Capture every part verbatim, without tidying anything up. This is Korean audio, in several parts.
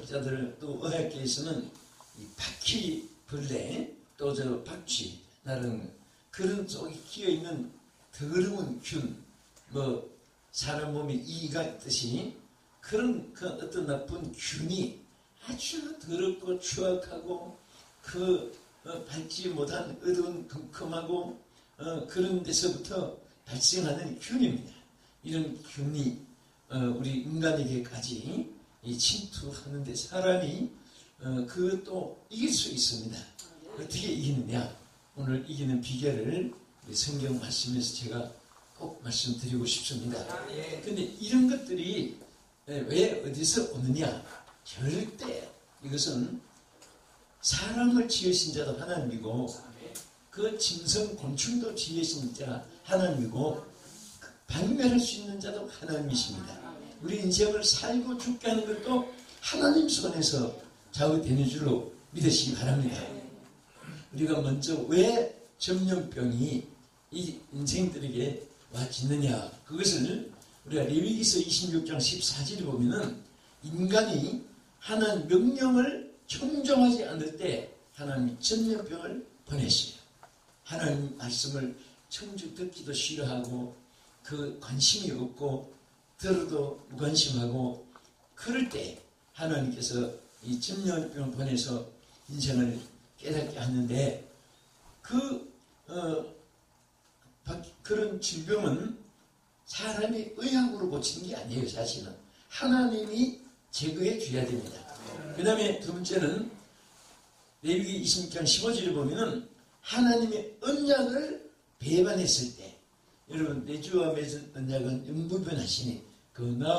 의학자들 또 의학계에서는 이 바퀴벌레 또 저 박쥐 나는 그런 속에 끼어 있는 더러운 균, 뭐 사람 몸에 이가 있듯이 그런 그 어떤 나쁜 균이 아주 더럽고 추악하고 그 어, 밟지 못한 어두운 컴컴하고 어, 그런 데서부터 발생하는 균입니다. 이런 균이 어, 우리 인간에게까지 이 침투하는데 사람이 어, 그것도 이길 수 있습니다. 어떻게 이기느냐? 오늘 이기는 비결을 우리 성경 말씀에서 제가 꼭 말씀드리고 싶습니다. 근데 이런 것들이 왜 어디서 오느냐? 절대 이것은 사람을 지으신 자도 하나님이고 그 짐승 곤충도 지으신 자 하나님이고 박멸할 수 있는 자도 하나님이십니다. 우리 인생을 살고 죽게 하는 것도 하나님 손에서 좌우되는 줄로 믿으시기 바랍니다. 우리가 먼저 왜 전염병이 이 인생들에게 와지느냐? 그것을 우리가 레위기서 이십육 장 십사 절에 보면은 인간이 하나님 명령을 청종하지 않을 때 하나님이 전염병을 보내셔요. 하나님 말씀을 청주 듣기도 싫어하고 그 관심이 없고 들어도 무관심하고 그럴 때 하나님께서 이 전염병을 보내서 인생을 깨닫게 하는데 그 어, 그런 질병은 사람이 의학으로 고치는 게 아니에요. 사실은 하나님이 제거해 줘야 됩니다. 그 다음에 두 번째는 레위기 이십육 장 십오 절에 보면은 하나님의 언약을 배반했을 때 여러분 내 주와 맺은 언약은 영부변하시니 그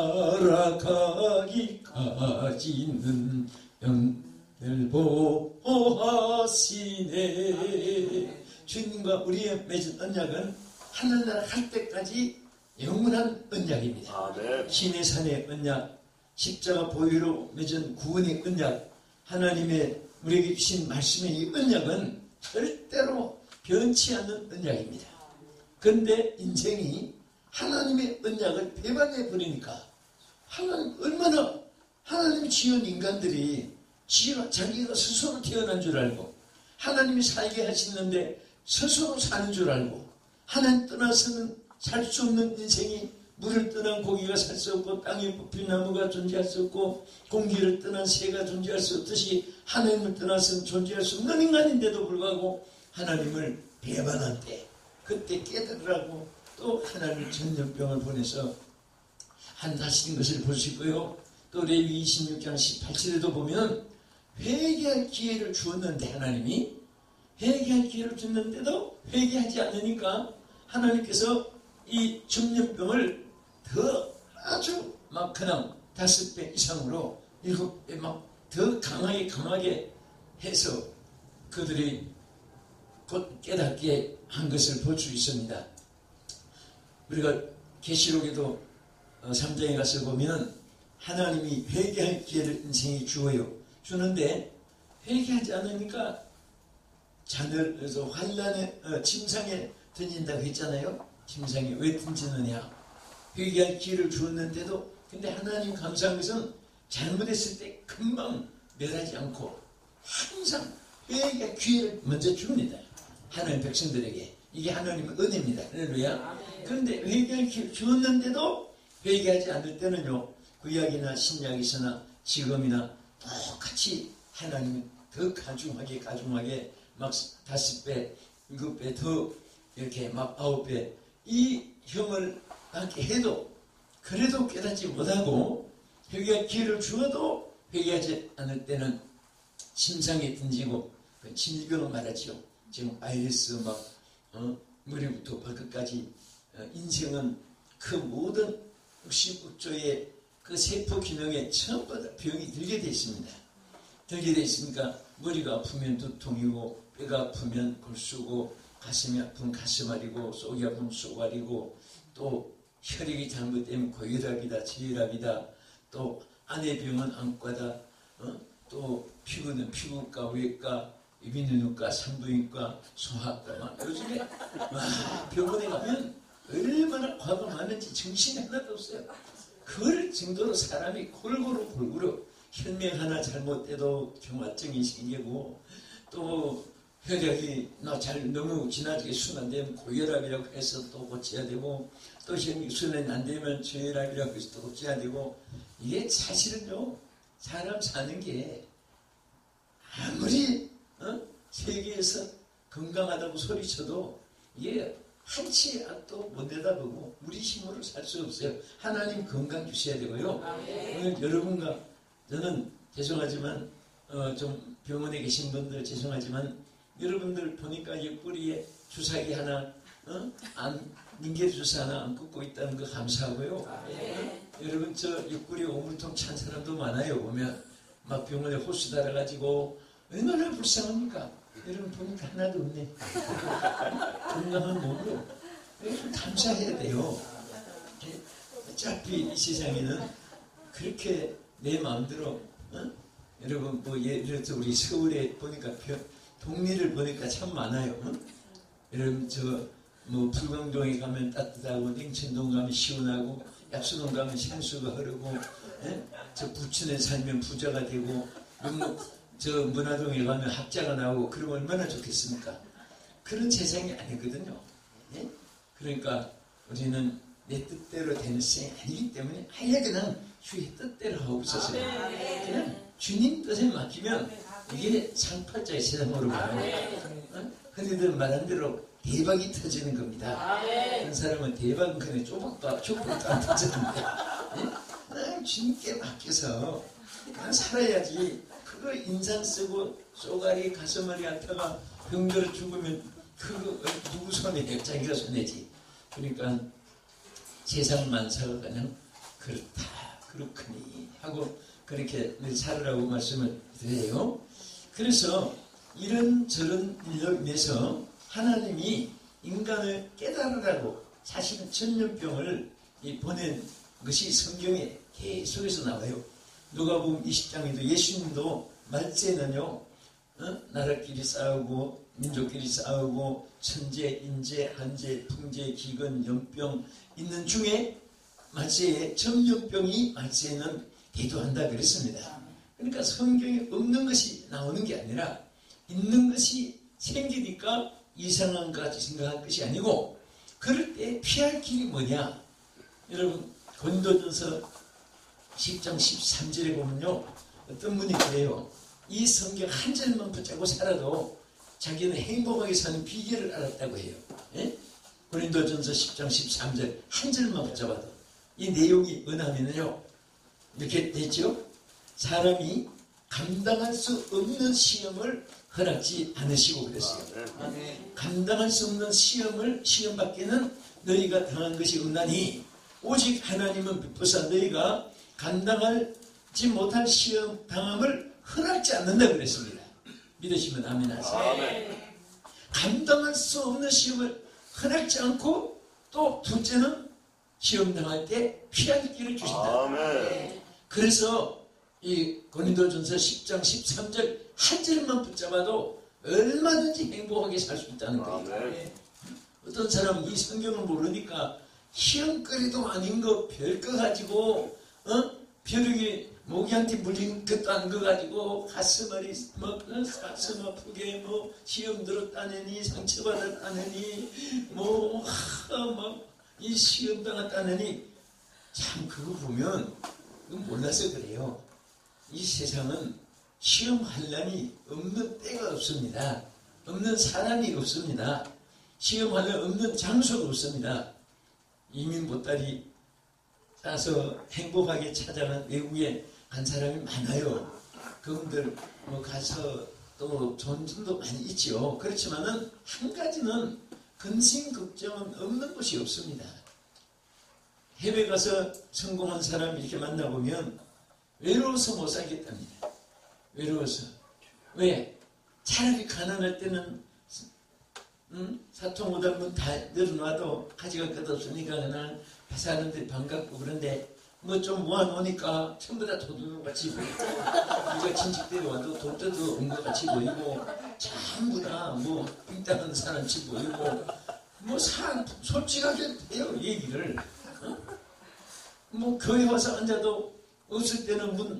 날아가기까지는 영을 보호하시네. 주님과 우리의 맺은 언약은 하늘나라 갈 때까지 영원한 언약입니다. 아, 네. 신의 산의 언약, 십자가 보혈로 맺은 구원의 언약, 하나님의 우리에게 주신 말씀의 이 언약은 절대로 변치 않는 언약입니다. 그런데 인생이 하나님의 언약을 배반해 버리니까 하나님 얼마나 하나님이 지은 인간들이 지어 자기가 스스로 태어난 줄 알고 하나님이 살게 하시는데 스스로 사는 줄 알고 하나님 떠나서는 살 수 없는 인생이 물을 떠난 고기가 살 수 없고 땅에 뽑힌 나무가 존재할 수 없고 공기를 떠난 새가 존재할 수 없듯이 하나님을 떠나서는 존재할 수 없는 인간인데도 불구하고 하나님을 배반할 때 그때 깨달으라고 또 하나님의 전염병을 보내서 한다시는 것을 볼 수 있고요. 또 레위기 이십육 장 십팔 절에도 보면 회개할 기회를 주었는데 하나님이 회개할 기회를 줬는데도 회개하지 않으니까 하나님께서 이 전염병을 더 아주 막 그냥 다섯 배 이상으로 일곱 배 막 더 강하게 강하게 해서 그들이 곧 깨닫게 한 것을 볼 수 있습니다. 우리가 계시록에도 삼 장에 가서 보면 하나님이 회개할 기회를 인생에 주어요. 주는데 회개하지 않으니까 자녀에서 환란의 어, 침상에 던진다고 했잖아요. 침상에 왜 던지느냐? 회개할 기회를 주었는데도 근데 하나님 감사한 것은 잘못했을 때 금방 멸하지 않고 항상 회개할 기회를 먼저 줍니다. 하나님 백성들에게. 이게 하나님의 은혜입니다. 할렐루야. 그런데 회개할 기회를 주었는데도 회개하지 않을 때는요. 구약이나 신약에서나 지금이나 똑같이 하나님이 더 가중하게 가중하게 막 다섯 배, 일곱 배 더 이렇게 막 아홉 배 이 형을 받게 해도 그래도 깨닫지 못하고 회개할 기회를 주어도 회개하지 않을 때는 심상에 던지고 그 질병을 말하죠. 지금 바이러스 막 어, 머리부터 발끝까지 어, 인생은 그 모든 육십육 조의 그 세포 기능에 전부 다 병이 들게 되어 있습니다. 들게 되어 있으니까 머리가 아프면 두통이고 뼈가 아프면 골수고 가슴이 아프면 가슴앓이고 속이 아프면 속앓이고 또 혈액이 잘못되면 고혈압이다 저혈압이다 또 아내 병은 안과다 어? 또 피부는 피부과 외과 이비인후과 산부인과 소아과 막 요즘에 와, 병원에 가면 얼마나 과가 많은지 정신이 하나도 없어요. 그럴 정도로 사람이 골고루 골고루 혈맹 하나 잘못돼도 경화증이 생기고 또 혈액이 잘 너무 지나치게 순 안 되면 고혈압이라고 해서 또 고쳐야 되고 또 순환이 안 되면 저혈압이라고 해서 또 고쳐야 되고 이게 사실은요 사람 사는 게 아무리 어? 세계에서 건강하다고 소리쳐도 이게 한치 앞도 못 내다보고 우리 힘으로 살 수 없어요. 하나님 건강 주셔야 되고요. 오늘 여러분과 저는 죄송하지만 어, 좀 병원에 계신 분들 죄송하지만 여러분들 보니까 옆구리에 주사기 하나 어? 안, 닌겔 주사 하나 안 꽂고 있다는 거 감사하고요. 어? 여러분 저 옆구리 오물통 찬 사람도 많아요. 보면 막 병원에 호수 달아가지고 얼마나 불쌍합니까? 여러분 보니까 하나도 없네. 건강한 몸으로 좀 감사해야 돼요. 어차피 이 세상에는 그렇게 내 마음대로 어? 여러분 뭐 예를 들어서 우리 서울에 보니까 동네를 보니까 참 많아요. 어? 여러분 저 뭐 불광동에 가면 따뜻하고 냉천동 가면 시원하고 약수동 가면 향수가 흐르고 예? 저 부천에 살면 부자가 되고 뭐 저 문화동에 가면 학자가 나오고 그러면 얼마나 좋겠습니까? 그런 세상이 아니거든요. 예? 그러니까 우리는 내 뜻대로 되는 세상이 아니기 때문에 아예 그냥 주의 뜻대로 하고 있었어요. 그냥 주님 뜻에 맡기면 이게 상팔자의 세상으로 가요. 어? 흔히들 말한 대로 대박이 터지는 겁니다. 한 사람은 대박은 그냥 쪼박도 쪼박도 안 터지는데 예? 그냥 주님께 맡겨서 그냥 살아야지. 그거 인상 쓰고 쏘가리 가슴앓이 앓다가 병들어 죽으면 그거 누구 손에 자기가 손해지. 그러니까 세상 만사가 그냥 그렇다 그렇거니 하고 그렇게 늘 살으라고 말씀을 드려요. 그래서 이런저런 일로 인해서 하나님이 인간을 깨달으라고 사실은 천년병을 보낸 것이 성경에 계속해서 나와요. 누가복음 이십 장에도 예수님도 말세는요 어? 나라끼리 싸우고 민족끼리 싸우고 천재, 인재, 한재, 풍재, 기근, 연병 있는 중에 말세에 전염병이 말세에는 대두한다 그랬습니다. 그러니까 성경에 없는 것이 나오는 게 아니라 있는 것이 생기니까 이상한 것같이 생각할 것이 아니고 그럴 때 피할 길이 뭐냐. 여러분 고린도전서 십 장 십삼 절에 보면요 어떤 분이 그래요. 이 성경 한 절만 붙잡고 살아도 자기는 행복하게 사는 비결을 알았다고 해요. 예? 고린도전서 십 장 십삼 절 한 절만 붙잡아도 이 내용이 뭐냐면요 이렇게 됐죠. 사람이 감당할 수 없는 시험을 허락지 않으시고 그랬어요. 감당할 수 없는 시험을 시험 밖에는 너희가 당한 것이 없나니 오직 하나님은 베푸사 너희가 감당하지 못할 시험 당함을 허락지 않는다 그랬습니다. 믿으시면 아멘 하세요. 아멘. 감당할 수 없는 시험을 허락지 않고 또 둘째는 시험 당할 때 피할 길을 주신다. 아멘. 그래서 이 고린도전서 십 장 십삼 절 한 절만 붙잡아도 얼마든지 행복하게 살 수 있다는 거예요. 아멘. 어떤 사람은 이 성경을 모르니까 시험거리도 아닌 거 별거 가지고 어? 벼룩이 모기한테 물린 것도 아닌 거 가지고 가슴앓이 뭐 가슴 아프게 뭐 시험 들었다느니 상처받았다느니 뭐막이 시험 당했다느니 참 그거 보면 몰라서 그래요. 이 세상은 시험 환란이 없는 때가 없습니다. 없는 사람이 없습니다. 시험 환란 없는 장소도 없습니다. 이민 보따리 따서 행복하게 찾아간 외국에 간 사람이 많아요. 그분들 뭐 가서 또 존중도 많이 있죠. 그렇지만은 한 가지는 근심 걱정은 없는 곳이 없습니다. 해외 가서 성공한 사람 이렇게 만나보면 외로워서 못 살겠답니다. 외로워서. 왜? 차라리 가난할 때는 응? 사통 오달문 다 늘어놔도 가져갈 것 없으니까 그냥 사람들이 반갑고 그런데 뭐 좀 모아놓으니까 전부 다 도둑같이 보이고 누가 친척들이 와도 돈도 온 것 같이 보이고 전부 다 뭐 빙땅한 사람같이 보이고 뭐 사, 솔직하게 해요 얘기를 어? 뭐 교회 와서 앉아도 없을 때는 문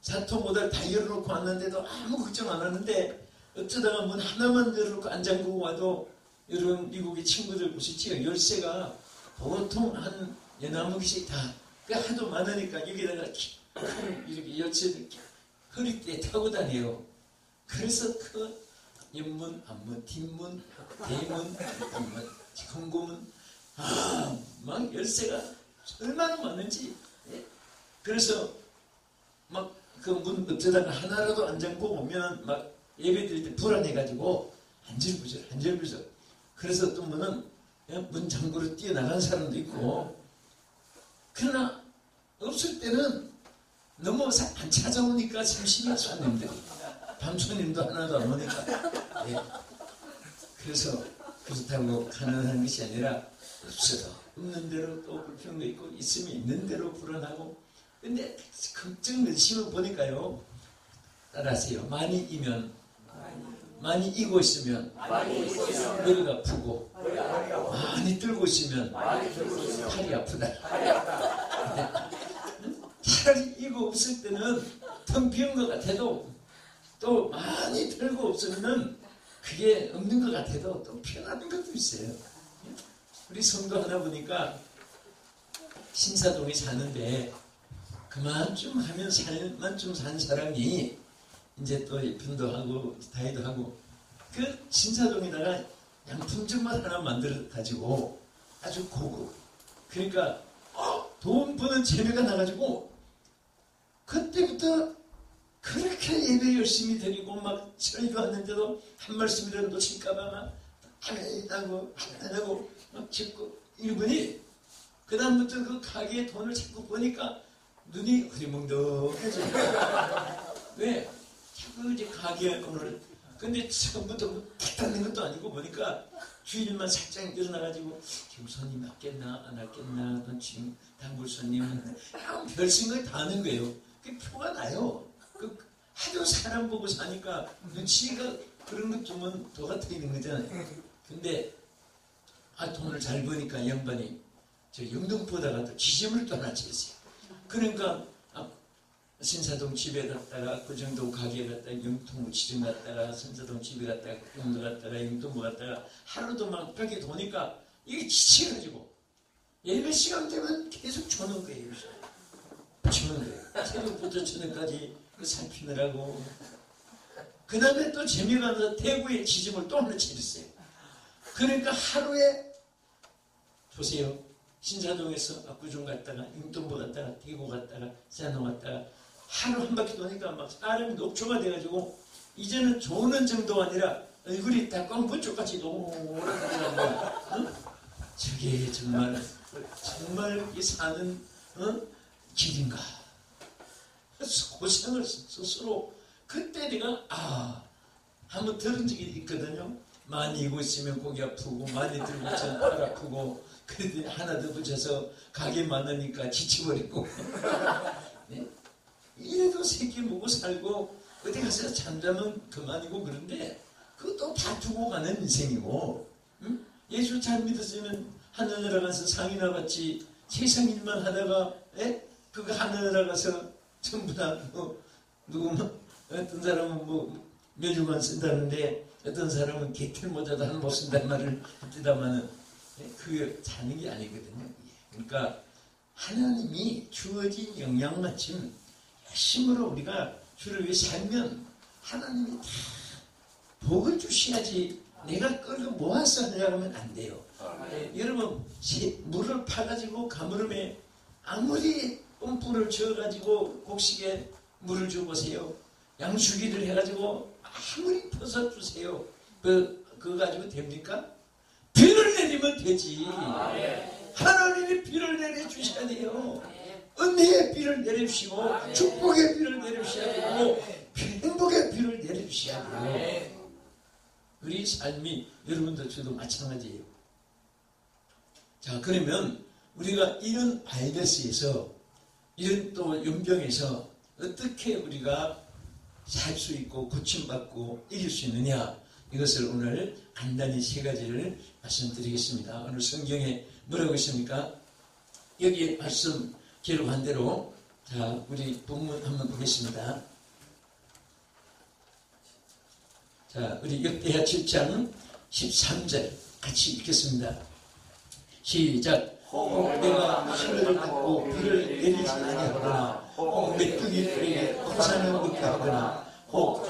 사토모달 다 열어놓고 왔는데도 아무 걱정 안 하는데 어쩌다가 문 하나만 열어놓고 안 잠그고 와도 여러분 미국의 친구들 보시지요. 열쇠가 보통 한 여나무 개씩 다 하도 많으니까 여기다가 이렇게 열쇠를 허리띠에 타고 다녀요. 그래서 그 옆문, 앞문, 뒷문, 대문, 뒷문, 금고문 아, 막 열쇠가 얼마나 많은지. 예? 그래서 막 그 문 어쩌다가 하나라도 안 잠고 오면 막 예배 드릴 때 불안해가지고 안절부절 안절부절. 그래서 또 문은 문 잠그로 뛰어나간 사람도 있고. 그러나 없을 때는 너무 안 찾아오니까 심심해 손님들이. 밤 손님도 하나도 안 오니까. 예. 그래서 그렇다고 가난한 것이 아니라 없어도 없는 대로 또 불평도 있고 있으면 있는 대로 불안하고. 근데 걱정 열심히 보니까요. 따라하세요. 많이 이면 많이 이고 있으면 머리가 아프고 많이 들고 있으면 팔이 아프다. 차라리 이고 없을 때는 텅 비운 것 같아도 또 많이 들고 없으면 그게 없는 것 같아도 또 편안한 것도 있어요. 우리 성도 하나 보니까 신사동에 사는데 그만쯤 하면 살만쯤 산 사람이 이제 또 예편도 하고 다이도 하고 그 신사동에다가 양품점만 하나 만들어 가지고 아주 고급 그러니까 어, 돈 버는 재미가 나가지고 그때부터 그렇게 예배 열심히 드리고 막 설교 하는데도 한 말씀이라도 놓칠까봐 막 안 하고 안 하고 막 짓고 이분이 그 다음부터 그 가게에 돈을 자꾸 보니까 눈이 흐리멍덩해져요. 왜? 자꾸 이제 가게에 오늘 근데 처음부터 탁 닫는 것도 아니고 보니까 주일만 살짝 일어나가지고 지금 손님 맞겠나 안 왔겠나 넌 지금 단골 손님은 별 생각이 다 하는 거예요. 그게 표가 나요. 그 하도 사람 보고 사니까 눈치가 그런 것 좀은 더 같아 있는 거잖아요. 근데 아 돈을 잘 버니까 양반이 저 영등포다가 또 지점을 또 하나 지었어요. 그러니까 아, 신사동 집에 갔다가 그 정도 가게에 갔다가 영통무 지점 갔다가 신사동 집에 갔다가 영도 갔다가 영등포 갔다가 하루도 막 벽에 도니까 이게 지쳐가지고 예배 시간 되면 계속 조는 거예요. 조는 거예요. 새벽부터 저녁까지 그 살피느라고. 그 다음에 또 재미가 나서 대구에 지점을 또 하나 차렸어요. 그러니까 하루에 보세요. 신사동에서 압구정 갔다가 영등포 갔다가 대구 갔다가 산호 갔다가 하루 한 바퀴 도니까 막 사람이 녹초가 돼가지고 이제는 조는 정도가 아니라 얼굴이 다 꽝번쪽같이 노랗게 거야. 응? 저게 정말 정말 이 사는 어? 길인가? 고생을 스스로 그때 내가 아 한번 들은 적이 있거든요. 많이 이고 있으면 고기 아프고 많이 들고 있으면 팔 아프고 그래도 하나 더 붙여서 가게 많으니까 지쳐버리고 네? 이래도 새끼 먹고 살고 어디 가서 잠자면 그만이고 그런데 그것도 다 두고 가는 인생이고 응? 예수 잘 믿었으면 하늘나라 가서 상이나 받지 세상 일만 하다가 에? 그거 하늘나라 가서 전부 다 뭐, 누구 어떤 사람은 뭐 몇 주간 쓴다는데 어떤 사람은 개털 모자도 하나 못 쓴다는 말을 듣다마는 그게 사는 게 아니거든요. 그러니까 하나님이 주어진 영향만큼 열심으로 우리가 주를 위해 살면 하나님이 다 복을 주셔야지 내가 끌고 모아서 하려고 하면 안 돼요. 네, 여러분 물을 파가지고 가물음에 아무리 뽐뿌를 저어가지고 곡식에 물을 줘보세요. 양수기를 해가지고 아무리 퍼서 주세요. 그, 그거 가지고 됩니까? 비를 내리면 되지. 하나님이 비를 내려주셔야 돼요. 은혜의 비를 내려주시고 축복의 비를 내려주셔야 되고 행복의 비를 내려주셔야 돼요. 우리 삶이 여러분들 저도 마찬가지예요. 자 그러면 우리가 이런 바이러스에서 이런 또 연병에서 어떻게 우리가 살 수 있고 고침받고 이길 수 있느냐 이것을 오늘 간단히 세 가지를 말씀드리겠습니다. 오늘 성경에 뭐라고 있습니까? 여기 말씀 기록한 대로 자, 우리 본문 한번 보겠습니다. 자, 우리 역대하 칠 장 십삼 절 같이 읽겠습니다. 시작. 혹 내가 하늘을 닫고 비를 내리지 아니하거나 혹 메뚜기 뿔에게 홍산을 먹게 하거나 혹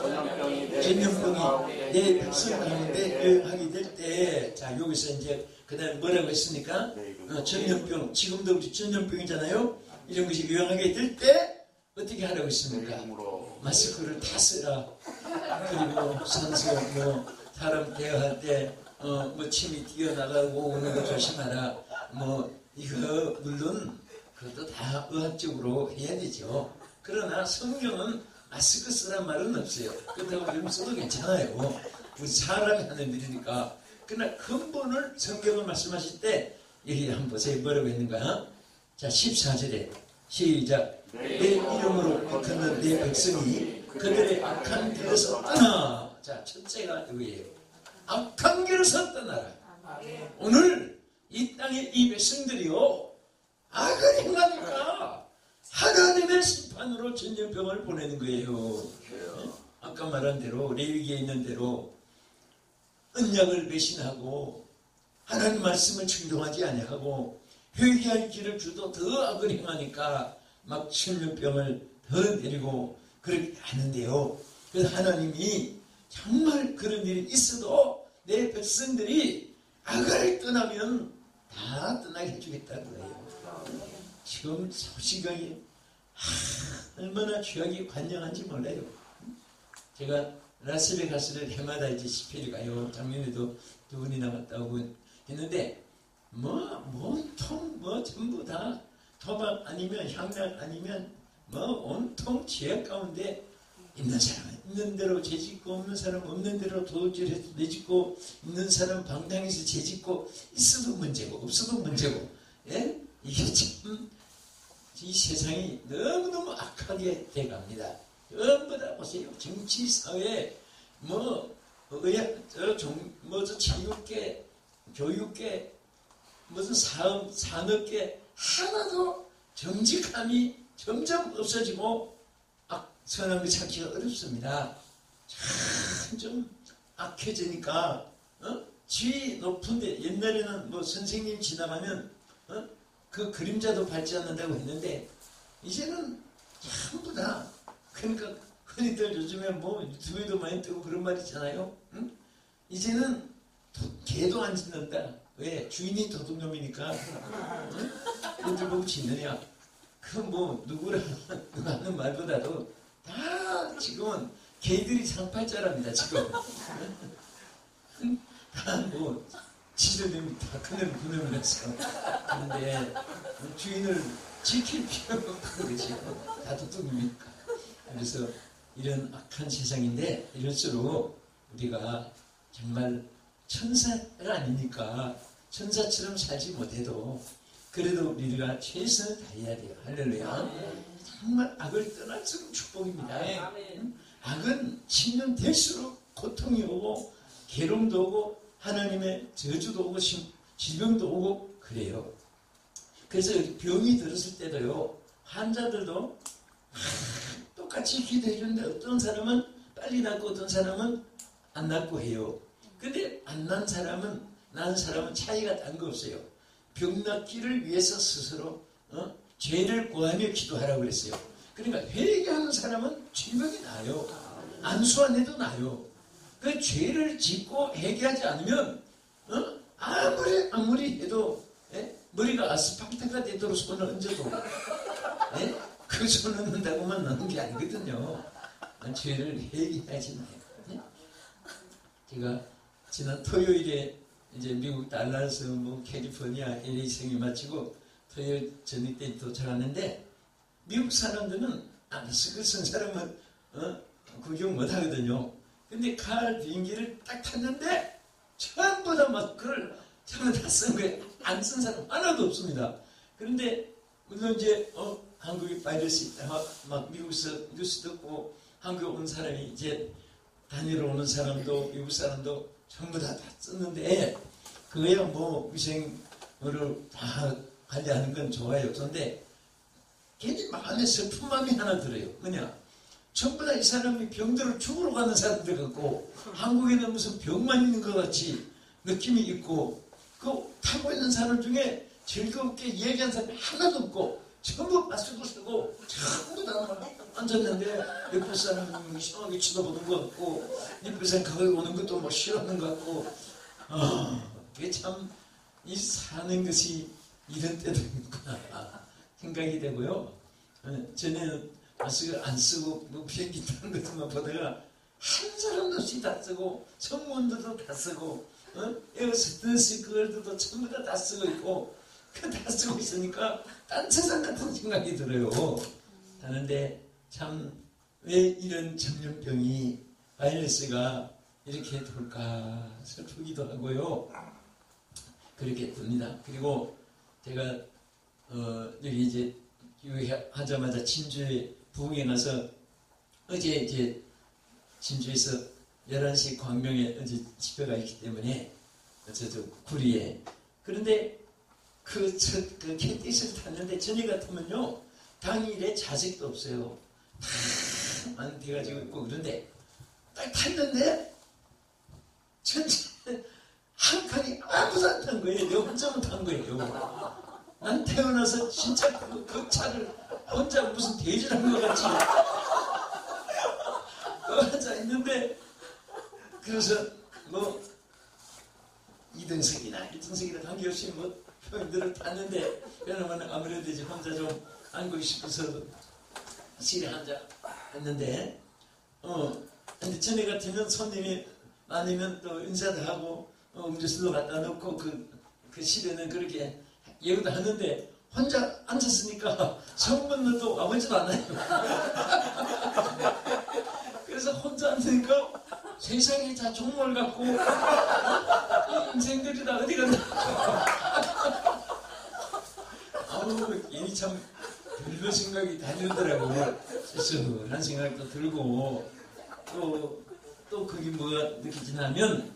전염병이 내 백성 가운데 여행하게 될 때, 자 여기서 이제 그 다음에 뭐라고 했습니까? 어, 전염병, 지금도 우리 전염병이잖아요. 이런 것이 유행하게 될 때 어떻게 하라고 했습니까? 마스크를 다 쓰라. 그리고 산소 뭐 사람 대화할 때 어, 뭐 침이 튀어나가고 오는 거 조심하라. 뭐 이거 물론 그것도 다 의학적으로 해야 되죠. 그러나 성경은 마스크 쓰란 말은 없어요. 그렇다고 이름 써도 괜찮아요. 우리 사람이 하는 일이니까. 그러나 근본을 성경을 말씀하실 때 여기 한번 보세요. 뭐라고 했는가? 자 십사 절에 시작. 내 이름으로 택하는 내 백성이 그들의 악한 길에서 떠나. 자 첫째가 여기에요. 악한 길에서 떠나라. 오늘 이 땅의 이 백성들이요 악을 행하니까 하나님의 심판으로 전염병을 보내는 거예요. 아까 말한 대로 레위기에 있는 대로 언약을 배신하고 하나님 말씀을 충동하지 아니하고 회개할 길을 주도 더 악을 행하니까 막 전염병을 더 내리고 그렇게 하는데요. 그래서 하나님이 정말 그런 일이 있어도 내 백성들이 악을 떠나면 다 떠나게 해주겠다는 거예요. 지금 서울시경이 얼마나 죄악이 관영한지 몰라요. 제가 라스베가스를 해마다 이제 집회를 가요. 작년에도 두 분이나 갔다 오고 했는데 뭐 온통 뭐 전부 다 도박 아니면 향락 아니면 뭐 온통 죄악 가운데 있는 사람은 있는 대로 죄짓고 없는 사람 없는 대로 도둑질해서 내짓고 있는 사람 방탕해서 죄짓고 있어도 문제고 없어도 문제고 예? 이게 참 이 세상이 너무너무 악하게 돼갑니다. 전부 다 보세요. 정치, 사회, 뭐 의학, 저 종, 뭐저 체육계, 교육계, 무슨 사업, 산업계 하나도 정직함이 점점 없어지고 악, 선한 거 찾기가 어렵습니다. 참 좀 악해지니까 어? 지위 높은데 옛날에는 뭐 선생님 지나가면 어? 그 그림자도 밟지 않는다고 했는데 이제는 전부 다 그러니까 흔히들 요즘에 뭐 유튜브에도 많이 뜨고 그런 말 있잖아요. 응? 이제는 도, 개도 안 짖는다. 왜? 주인이 도둑놈이니까. 응? 그들 보고 짖느냐? 그 뭐 누구라 하는 말보다도 다 지금은 개들이 상팔자랍니다. 지금. 다 뭐 지저님이 다 그늘 그늘을 했어. 그런데 주인을 지킬 필요가 없고 그러지. 다 도둑놈이니까. 그래서 이런 악한 세상인데 이럴수록 우리가 정말 천사가 아니니까 천사처럼 살지 못해도 그래도 우리가 최선을 다해야 돼요. 할렐루야. 정말 악을 떠날수록 축복입니다. 악은 치면 될수록 고통이 오고 괴로움도 오고 하나님의 저주도 오고 질병도 오고 그래요. 그래서 병이 들었을 때도요. 환자들도 똑같이 기도해 주는데 어떤 사람은 빨리 낫고 어떤 사람은 안 낫고 해요. 근데 안 난 사람은 난 사람은 차이가 단 거 없어요. 병 낫기를 위해서 스스로 어? 죄를 구하며 기도하라고 그랬어요. 그러니까 회개하는 사람은 질병이 나요. 안수 안 해도 나요. 그 죄를 짓고 회개하지 않으면 어? 아무리 아무리 해도 예? 머리가 아스팔트가 되도록 손을 얹어도 예? 그 손 얹는다고만 나는 게 아니거든요. 죄를 회개하지 마요. 예? 제가 지난 토요일에 이제 미국 달라스 뭐 캘리포니아 엘에이 생이 마치고 토요일 저녁 때 도착하는데 미국 사람들은 마스크 쓴 사람은 어? 구경 못 하거든요. 근데 갈 비행기를 딱 탔는데 전부 다 마스크를 전부 다 쓴 거예요. 안 쓴 사람 하나도 없습니다. 그런데 물론 이제 어, 한국에 바이러스 있다 막, 막 미국에서 뉴스 듣고 한국에 온 사람이 이제 다니러 오는 사람도 미국 사람도 전부 다, 다 썼는데 그거야 뭐 위생을 다 관리하는 건 좋아요. 그런데 괜히 마음에 슬픈 마음이 하나 들어요. 뭐냐? 전부 다 이 사람이 병들어 죽으러 가는 사람들 같고 한국에는 무슨 병만 있는 것 같이 느낌이 있고 그 타고 있는 사람 중에 즐겁게 얘기한 사람이 하나도 없고 전부 마스크 쓰고 전부 다 앉았는데 옆에 사람이 이상하게 쳐다보는 것 같고 옆에서 거기 오는 것도 뭐 싫어하는 것 같고 아, 그게 참 이 사는 것이 이런 때도 있구나 생각이 되고요. 전에는 마스크 안 쓰고 뭐 비행기 타는 것만 보다가 한 사람도 없이 다 쓰고 성문들도 다 쓰고 어? 에어스트레스 그걸도 전부 다 다 쓰고 있고 그 다 쓰고 있으니까 딴 세상 같은 생각이 들어요. 하는데 참 왜 이런 전염병이 바이러스가 이렇게 돌까 슬프기도 하고요. 그렇게 듭니다. 그리고 제가 어, 여기 이제 하자마자 진주에 부흥에 가서 어제 이제 진주에서 열한 시 광명에 어제 집회가 있기 때문에 저쪽 구리에 그런데 그, 저, 그 케이티엑스를 탔는데 저녁 같으면요 당일에 좌석도 없어요. 다 많이 돼가지고 있고 그런데 딱 탔는데 전체 한 칸이 아무도 안 탄 거예요. 내가 혼자만 탄 거예요. 난 태어나서 진짜 그, 그 차를 혼자 무슨 대지를 한 것 같이 앉아 있는데 그래서 뭐 이 등석이나 일 등석이나 관계없이 뭐 표현들을 탔는데 그러면 아무래도 이제 혼자 좀 앉고 싶어서 실에 앉아 했는데 어 근데 전에 같으면 손님이 많으면 또 인사도 하고 어, 음료수도 갖다 놓고 그, 그 실에는 그렇게 얘기도 하는데 혼자 앉았으니까 성문도 아무지도 않아요. 그래서 혼자 앉으니까 세상이 다 종말 같고 이 인생들이 다 어디 갔나. 아우 괜히 참 별거 생각이 다 들더라고요. 씁쓸한 생각도 들고 또, 또 그게 뭐가 느껴지냐면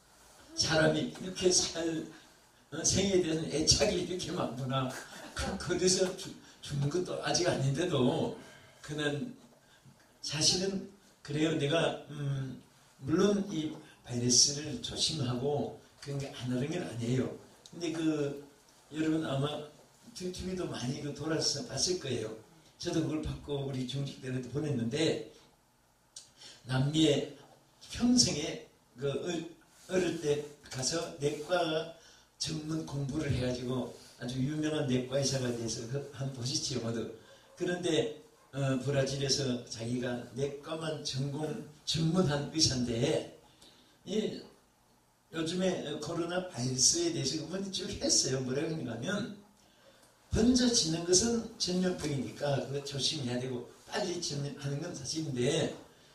사람이 이렇게 살 생에 대한 애착이 이렇게 많구나. 그래서 죽는 것도 아직 아닌데도 그는 사실은 그래요. 내가 음, 물론 이 바이러스를 조심하고 그런 게 안 하는 건 아니에요. 근데 그 여러분 아마 티비도 많이 그 돌아서 봤을 거예요. 저도 그걸 받고 우리 중직들한테 보냈는데 남미에 평생에 그 어릴 때 가서 내과 전문 공부를 해가지고 아주 유명한 내과 의사가 돼서 한 보시지요 모두. 그런데 어, 브라질에서 자기가 내과만 전공 전문한 의사인데 이 요즘에 코로나 바이러스에 대해서 그분이 쭉 했어요. 뭐라고 했냐면 번져지는 것은 전염병이니까 그거 조심해야 되고 빨리 전염하는 건 사실인데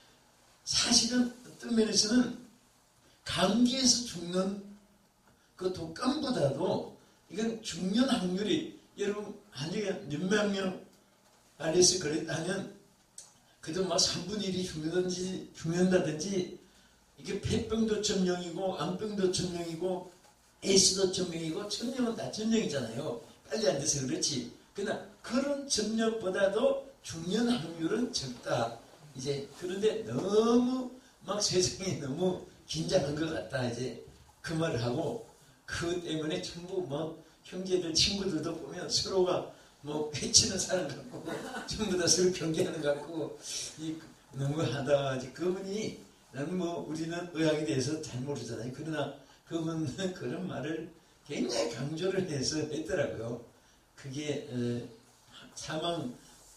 사실은 어떤 면에서는 감기에서 죽는 그 독감보다도 이건 죽는 확률이 여러분 만약에 몇몇 명 바이러스 걸렸다면 그래도 막 삼분의 일이 죽는다든지 죽는다든지 이게 폐병도 천명이고 암병도 천명이고 에이스도 천명이고 천명은 다 천명이잖아요. 빨리 안 돼서 그렇지. 그러나 그런 천명보다도 죽는 확률은 적다. 이제 그런데 너무 막 세상이 너무 긴장한 것 같다. 이제 그 말을 하고 그 때문에 전부 뭐 형제들 친구들도 보면 서로가 뭐 해치는 사람 같고 전부 다 서로 경계하는 것 같고 이 너무하다. 그분이 나는 뭐 우리는 의학에 대해서 잘 모르잖아요. 그러나 그분은 그런 말을 굉장히 강조를 해서 했더라고요. 그게 어, 사망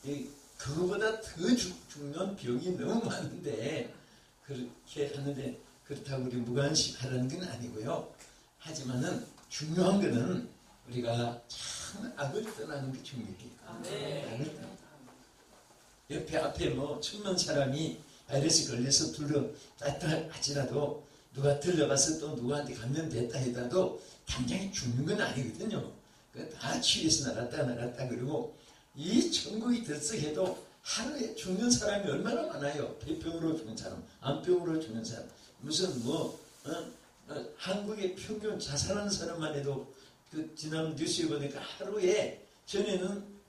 그거보다 더 죽, 죽는 병이 너무 많은데 그렇게 하는데 그렇다고 우리 무관심하라는 건 아니고요. 하지만은 중요한 거는 우리가 참 악을 떠나는 게 중요해요. 아, 네. 악을 떠나. 옆에 앞에 뭐 천만 사람이 바이러스 걸려서 둘러났다 하지라도 누가 들려가서 또 누구한테 감염됐다 하더라도 당장에 죽는 건 아니거든요. 다 치유해서 나갔다 나갔다 그리고 이 천국이 들썩해도 하루에 죽는 사람이 얼마나 많아요. 폐병으로 죽는 사람, 암병으로 죽는 사람, 무슨 뭐 어? 어, 한국의 평균 자살하는 사람만 해도 그 지난 뉴스에 보니까 하루에 전에는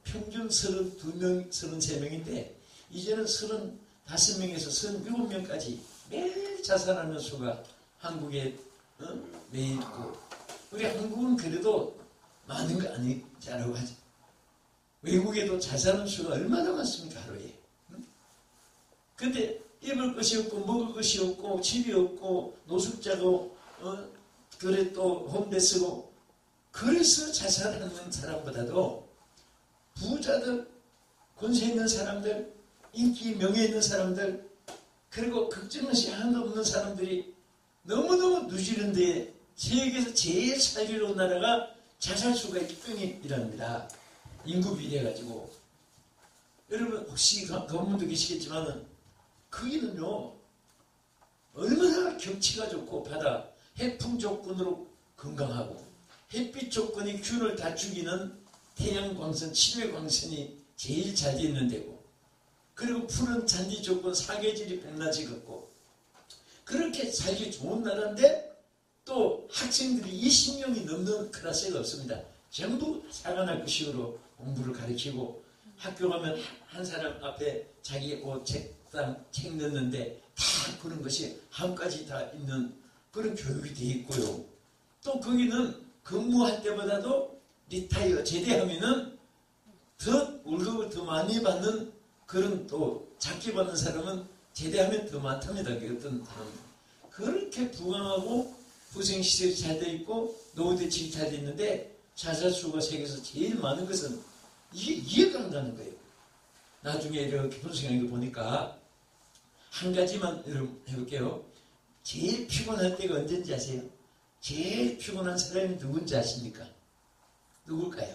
평균 서른두 명, 서른세 명인데 이제는 서른다섯 명에서 서른일곱 명까지 매일 자살하는 수가 한국에 어? 매일 있고, 우리 한국은 그래도 많은 거 아니자라고 하죠. 외국에도 자살하는 수가 얼마나 많습니까, 하루에. 응? 근데 입을 것이 없고 먹을 것이 없고 집이 없고 노숙자고 어? 그래 또 홈레스고, 그래서 자살하는 사람보다도 부자들, 권세 있는 사람들, 인기 명예 있는 사람들, 그리고 걱정것이 하나도 없는 사람들이 너무너무 누지는데 세계에서 제일 살기 좋은 나라가 자살수가 일 등이랍니다. 인구 비례해가지고. 여러분 혹시 그런 분도 계시겠지만은 거기는요 얼마나 경치가 좋고 바다, 해풍 조건으로 건강하고 햇빛 조건이 균을 다 죽이는 태양광선, 치료광선이 제일 잘 돼 있는 데고, 그리고 푸른 잔디 조건, 사계질이 봄낮이 걷고, 그렇게 살기 좋은 나라인데 또 학생들이 이십 명이 넘는 클래스가 없습니다. 전부 사관학교 식으로 공부를 가르치고, 학교 가면 한 사람 앞에 자기 옷, 책상, 책 넣는데 다 그런 것이 한까지 다 있는 그런 교육이 돼 있고요. 또 거기는 근무할 때보다도 리타이어, 제대하면은 더 월급을 더 많이 받는, 그런 또 작게 받는 사람은 제대하면 더 많답니다. 어떤 사람은. 그렇게 부강하고 후생시설이 잘 돼 있고 노후대책이 잘 돼 있는데 자살수가 세계에서 제일 많은 것은 이게 이해가 안 가는 거예요. 나중에 이렇게 분석해 보니까 한 가지만 여러분 해볼게요. 제일 피곤할 때가 언제인지 아세요? 제일 피곤한 사람이 누군지 아십니까? 누굴까요?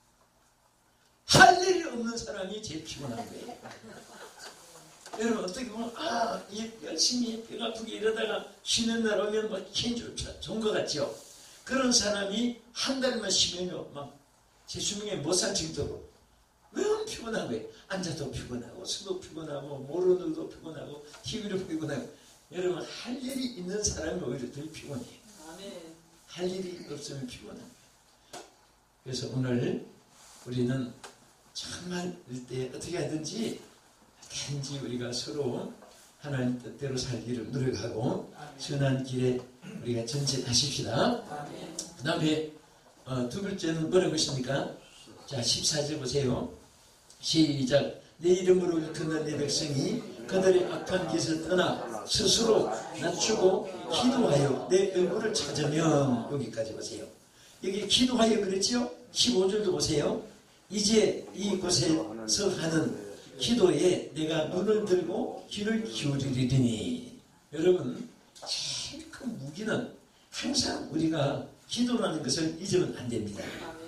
할 일이 없는 사람이 제일 피곤한 거예요. 여러분 어떻게 보면 아 열심히 뼈가 아프게 이러다가 쉬는 날 오면 뭐 힘 좋은 것 같죠. 그런 사람이 한 달만 쉬면요 막 제 수명에 못 살 정도로 너무 피곤한 거예요. 앉아도 피곤하고 서도 피곤하고 모르는도 피곤하고 티비로 피곤하고. 여러분 할 일이 있는 사람이 오히려 더 피곤해요. 아멘. 할 일이 없으면 피곤합니다. 그래서 오늘 우리는 정말 이때 어떻게 하든지 단지 우리가 서로 하나님 뜻대로 살기를 노력하고 선한 길에 우리가 전진하십시다. 그 다음에 어, 두 번째는 뭐라고 했습니까? 자 십사 절 보세요. 시작. 내 이름으로 일컫는 내 백성이 그들의 악한 길에서 떠나 스스로 낮추고 기도하여 내 얼굴을 찾으면, 여기까지 보세요. 여기 기도하여 그랬죠? 십오 절도 보세요. 이제 이곳에서 하는 기도에 내가 눈을 들고 귀를 기울이리니. 여러분 제일 큰 무기는 항상 우리가 기도라는 것을 잊으면 안 됩니다.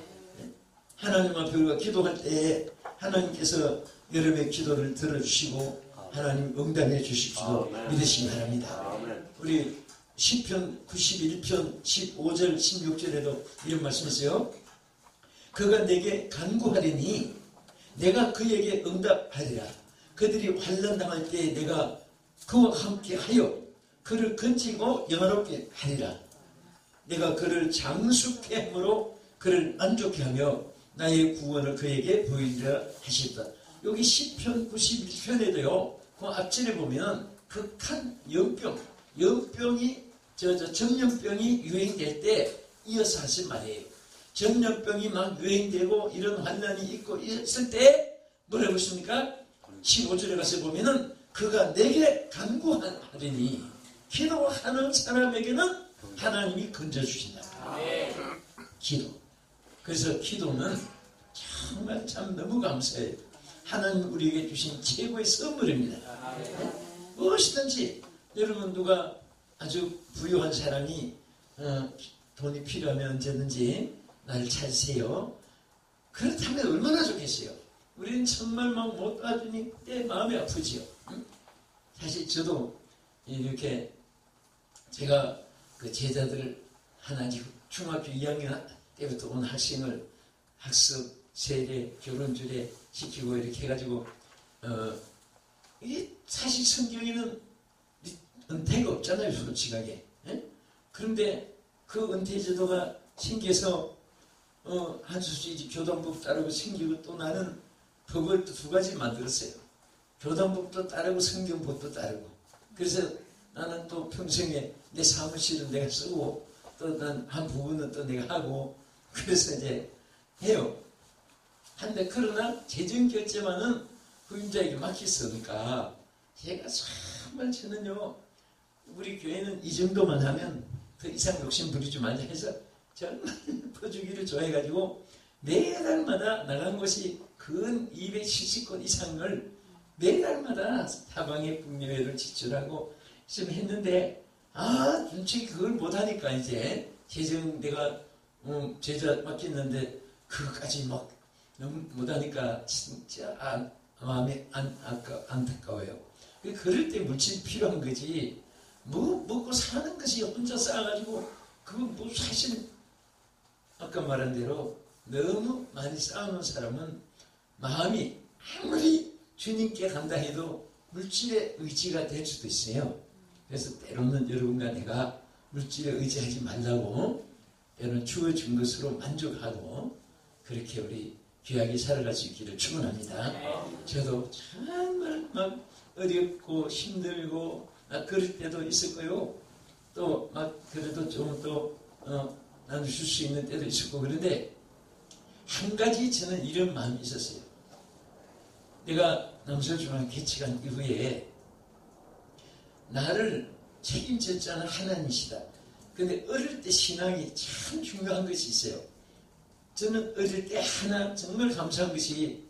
하나님 앞에 우리가 기도할 때 하나님께서 여러분의 기도를 들어주시고 하나님 응답해 주십시오. 믿으시기 바랍니다. 우리 시편 구십일 편 십오 절 십육 절에도 이런 말씀이 있어요. 그가 내게 간구하리니 내가 그에게 응답하리라. 그들이 환난당할 때 내가 그와 함께 하여 그를 건지고 영화롭게 하리라. 내가 그를 장수케 함으로 그를 만족케 하며 나의 구원을 그에게 보이리라 하셨다. 여기 시편 구십일 편에도요 그 앞절에 보면 극한 연병, 연병이 저, 저 전염병이 유행될 때 이어서 하신 말이에요. 전염병이 막 유행되고 이런 환난이 있고 있을 때 뭐라고 했습니까? 십오 절에 가서 보면은 그가 내게 간구하리니, 기도하는 사람에게는 하나님이 건져주신다. 기도. 그래서 기도는 정말 참 너무 감사해요. 하나님 우리에게 주신 최고의 선물입니다. 무엇이든지 여러분 누가 아주 부유한 사람이 어, 돈이 필요하면 언제든지 나를 찾으세요. 그렇다면 얼마나 좋겠어요. 우리는 정말 막 못 봐주니 때 마음이 아프지요. 응? 사실 저도 이렇게 제가 그 제자들을 하나 중학교 이 학년 때부터 온 학생을 학습, 세례, 결혼주례 시키고 이렇게 해가지고 어, 이게 사실 성경에는 은퇴가 없잖아요, 솔직하게. 예? 그런데 그 은퇴 제도가 생겨서 어, 한수씨 교단법 따르고 생기고 또 나는 법을 또 두 가지 만들었어요. 교단법도 따르고 성경법도 따르고. 그래서 나는 또 평생에 내 사무실은 내가 쓰고 또 난 한 부분은 또 내가 하고 그래서 이제 해요. 한데 그러나 재정 결제만은 후임자에게 맡겼으니까 제가 정말 저는요 우리 교회는 이 정도만 하면 더 이상 욕심 부리지 말자 해서 정말 퍼주기를 좋아해가지고 매달마다 나간 곳이 근 이백칠십 곳 이상을 매달마다 사방에 북미회를 지출하고 좀 했는데 아 솔직히 그걸 못하니까 이제 재정 내가 음, 제자 맡겼는데 그것까지 막 너무 못하니까 진짜 안, 마음이 안, 아까, 안타까워요. 그럴 때 물질이 필요한 거지 뭐 먹고 사는 것이 혼자 쌓아가지고 그거 뭐 사실 아까 말한 대로 너무 많이 쌓아놓은 사람은 마음이 아무리 주님께 간다 해도 물질의 의지가 될 수도 있어요. 그래서 때로는 여러분과 내가 물질에 의지하지 말라고 때로는 주어진 것으로 만족하고 그렇게 우리 귀하게 살아갈 수 있기를 축원합니다. 저도 정말 막 어렵고 힘들고 막 그럴 때도 있을 거요. 또 막 그래도 좀 또 어, 나눠줄 수 있는 때도 있었고 그런데 한 가지 저는 이런 마음이 있었어요. 내가 남서중앙 개척한 이후에 나를 책임졌자는 하나님이시다. 근데 어릴 때 신앙이 참 중요한 것이 있어요. 저는 어릴 때 하나 정말 감사한 것이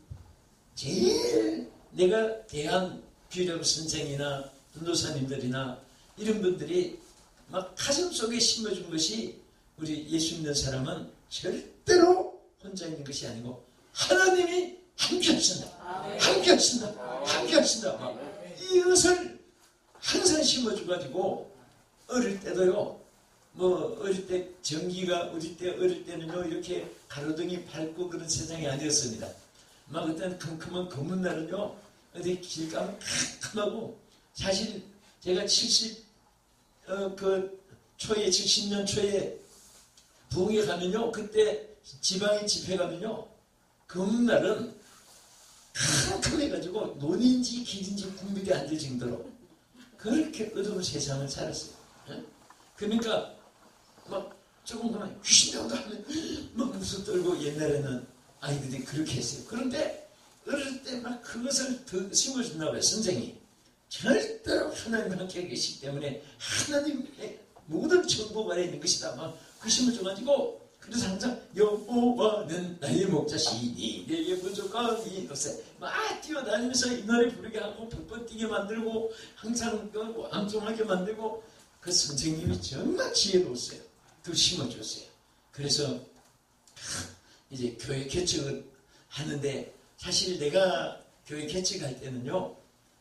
제일 내가 대한 비력 선생이나 전도사님들이나 이런 분들이 막 가슴 속에 심어준 것이 우리 예수 믿는 사람은 절대로 혼자 있는 것이 아니고 하나님이 함께 하신다. 함께 하신다. 함께 하신다. 이것을 항상 심어줘가지고 어릴 때도요. 뭐 어릴 때 전기가 우리 때 어릴 때는요 이렇게 가로등이 밝고 그런 세상이 아니었습니다. 막 그때는 컴컴한 검은 날은요 어디 길 가면 캄캄하고 사실 제가 칠십 어, 그 초에 칠십 년 초에 부흥에 가면요 그때 지방에 집회 가면요 검은 날은 캄캄해가지고 논인지 길인지 분별이 안 될 정도로 그렇게 어두운 세상을 살았어요. 그러니까 막 조금 그만 귀신 나온다 하면 막 무슨 떨고 옛날에는 아이들이 그렇게 했어요. 그런데 어릴 때 막 그것을 더 심어준다고 해요. 선생이 절대로 하나님과 함께 계시기 때문에 하나님의 모든 정복 아래 있는 것이다. 막 그 심어줘가지고 그래서 항상 여호와는 나의 목자시니 내게 부족함이 없어요. 막 뛰어다니면서 이 노래 부르게 하고 벽번 뛰게 만들고 항상 암송하게 만들고 그 선생님이 정말 지혜로웠어요. 더 심어줬어요. 그래서 이제 교회 개척을 하는데 사실 내가 교회 개척할 때는요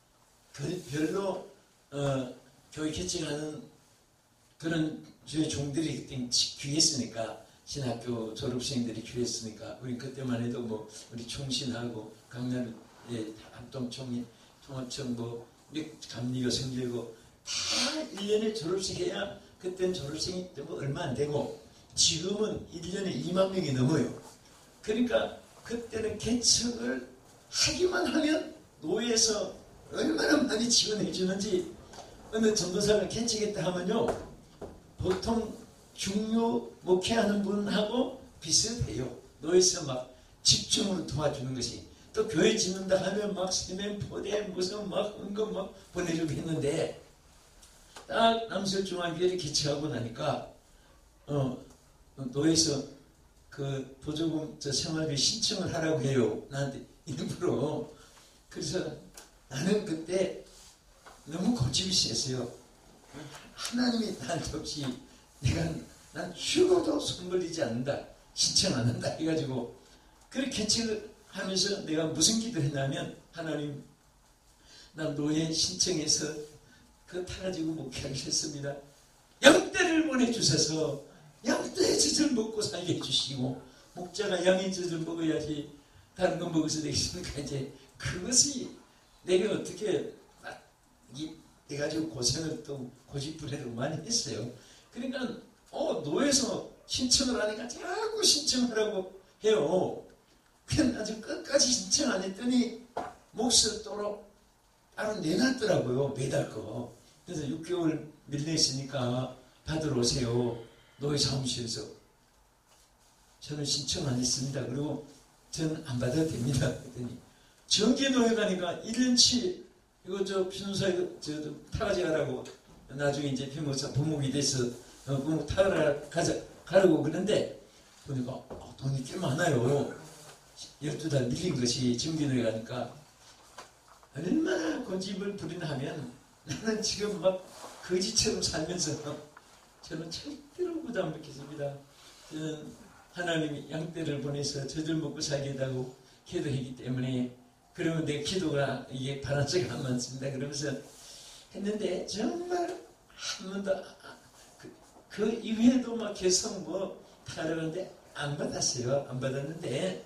별로 어, 교회 개척하는 그런 저희 종들이 그때 귀했으니까 신학교 졸업생들이 귀했으니까 우리 그때만 해도 뭐 우리 총신하고 강남 예, 합동총회 통합청 뭐 감리교 성대고 다 일 년에 졸업식 해야 그때는 졸업생이 뭐 얼마 안 되고 지금은 일 년에 이만 명이 넘어요. 그러니까 그때는 개척을 하기만 하면 노예에서 얼마나 많이 지원해 주는지 어느 전도사가 개척했다 하면요 보통 중요 목회하는 분하고 비슷해요. 노예에서 막 집중으로 도와주는 것이 또 교회 짓는다 하면 막 세면 포대 무슨 막 은금 막 보내주고 했는데 딱 남서중앙교회를 개척하고 나니까 어 노예에서 그 보조금 저 생활비 신청을 하라고 해요. 나한테 일부러. 그래서 나는 그때 너무 고집이 셌어요. 하나님이 나한테 없이 내가 난 죽어도 손 벌리지 않는다. 신청 안 한다 해가지고 그렇게 개척을 하면서 내가 무슨 기도를 했냐면 하나님 난 노예 신청해서 그 타가지고 목회하기 했습니다. 양떼를 보내주셔서 양떼의 젖을 먹고 살게 해주시고 목자가 양의 젖을 먹어야지 다른 거 먹어서 되겠습니까? 이제 그것이 내가 어떻게 이 해가지고 고생을 또 고집부리를 많이 했어요. 그러니까 어 노예에서 신청을 하니까 자꾸 신청하라고 해요. 그냥 아주 끝까지 신청 안 했더니 몫을 따로 따로 내놨더라고요. 매달 거. 그래서 육 개월 밀려 있으니까 받으러 오세요. 노예 사무실에서. 저는 신청 안 했습니다. 그리고 저는 안 받아도 됩니다. 그랬더니 정기노예 가니까 일 년치 이거 저 변호사 이거 저 타가지 가라고 나중에 이제 변호사 부목이 돼서 어, 부목 타가라 가자 가라고 그러는데 보니까 어, 돈이 꽤 많아요. 열두 달 밀린 것이 정기노예 가니까 얼마나 고집을 부리나 하면 나는 지금 막 거지처럼 살면서 저는 절대로 부담 안 받겠습니다. 저는 하나님이 양떼를 보내서 저들 먹고 살게 해달라고 기도했기 때문에 그러면 내 기도가 이게 바람직이 안 많습니다. 그러면서 했는데 정말 한 번도 그, 그 이후에도 막 계속 뭐 타려는데 안 받았어요. 안 받았는데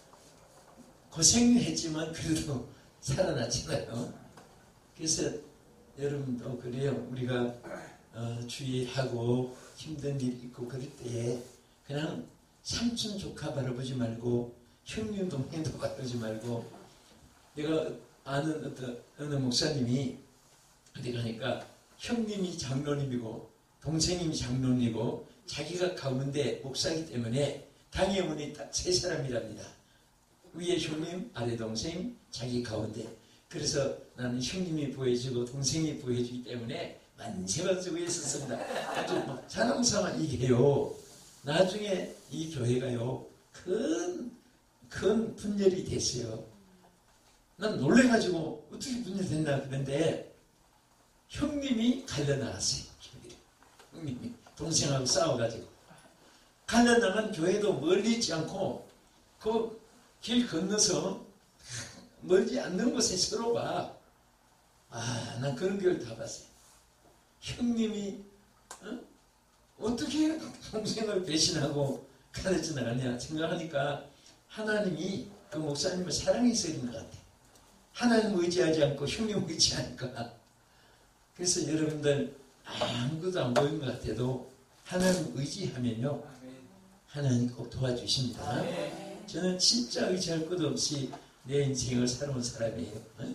고생했지만 그래도 살아났잖아요. 그래서 여러분도 그래요. 우리가 어, 주의하고 힘든 일 있고 그럴 때 그냥 삼촌 조카 바라보지 말고 형님 동생도 바라보지 말고 내가 아는 어떤 어느 목사님이 어디 가니까 형님이 장로님이고 동생님이 장로님이고 자기가 가운데 목사이기 때문에 당회문이 딱 세 사람이랍니다. 위에 형님, 아래 동생, 자기 가운데. 그래서 나는 형님이 보여주고 동생이 보여주기 때문에 만세만세 위에 섰습니다. 아주 뭐 자랑삼아 얘기해요. 나중에 이 교회가요 큰, 큰 분열이 됐어요. 난 놀래가지고 어떻게 분열됐나 그런데 형님이 갈려나갔어요. 형님이 동생하고 싸워가지고 갈려나간 교회도 멀리 있지 않고 그 길 건너서 멀지 않는 곳에 서로 봐. 아, 난 그런 교회를 다 봤어요. 형님이 어? 어떻게 동생을 배신하고 가르쳐 나가냐 생각하니까 하나님이 그 목사님을 사랑해서 이런 것 같아. 하나님 의지하지 않고 형님 의지하니까. 그래서 여러분들 아무것도 안 보이는 것 같아도 하나님 의지하면요 하나님 꼭 도와주십니다. 저는 진짜 의지할 것 없이 내 인생을 살아온 사람이에요. 어?